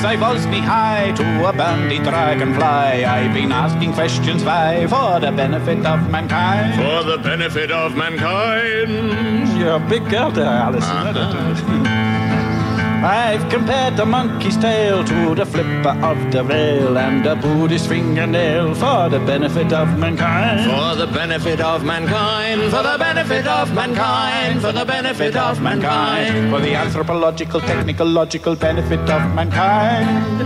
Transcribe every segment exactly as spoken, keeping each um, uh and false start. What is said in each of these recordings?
I was knee high to a bandy dragonfly. I've been asking questions why, for the benefit of mankind. For the benefit of mankind. You're a big girl there, Alison. Uh-huh. I've compared the monkey's tail to the flipper of the rail and the Buddhist fingernail for the benefit of mankind. For the benefit of mankind. For the benefit of mankind. For the benefit of mankind. For the anthropological, technical, logical benefit of mankind.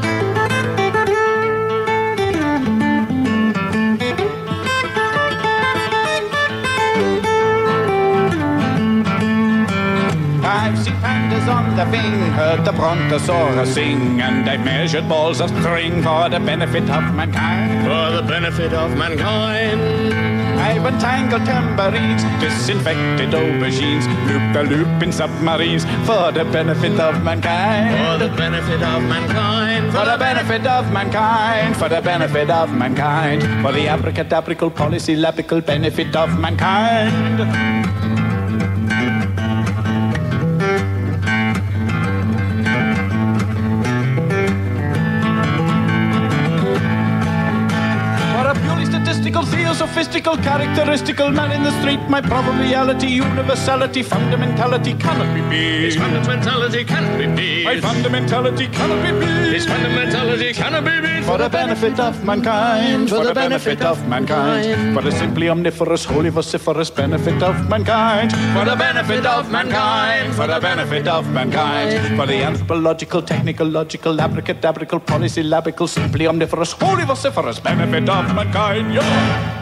I've seen pandas on the wing, heard the brontosaurus sing, and I've measured balls of string for the benefit of mankind. For the benefit of mankind. I've untangled tambourines, disinfected aubergines, loop-the-loop in submarines for the benefit of mankind. For the benefit of mankind. For the benefit of mankind. For the benefit of mankind. For the abracadabrical polysyllabical benefit of mankind. Statistical, theosophistical, characteristical man in the street. My probability, universality, fundamentality cannot be beat. His fundamentality cannot be beat. My fundamentality cannot be beat. His fundamentality cannot be beat. For the benefit of mankind. For the benefit of mankind. For the simply omnivorous, holy, vociferous benefit of mankind. For the benefit of mankind. For the benefit of mankind. For the anthropological, technical, logical, abracadabrical, polysyllabical, simply omnivorous, holy, vociferous benefit of mankind. Yeah.